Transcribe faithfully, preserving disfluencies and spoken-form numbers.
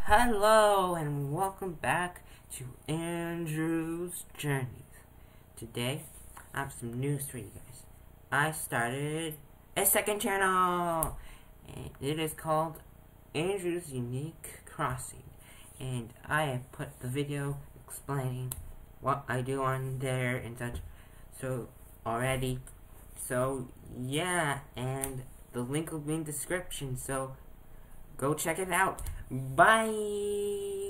Hello and welcome back to Andrew's Journeys. Today, I have some news for you guys. I started a second channel, and it is called Andrew's Unique Crossing. And I have put the video explaining what I do on there and such, so already. So yeah, and the link will be in the description. So go check it out. Bye.